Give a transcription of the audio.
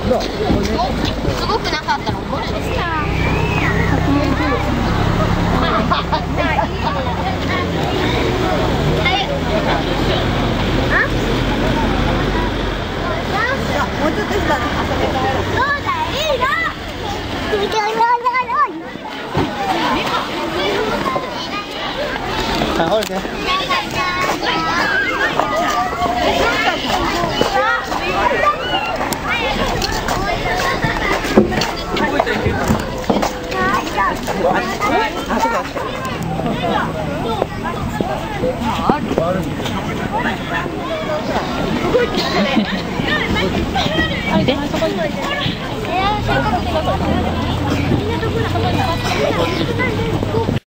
すごくなかったら怒るですか。 もうちょっとしたら遊び帰る。 そうだ、いいな。 はい、降りて。 おいで。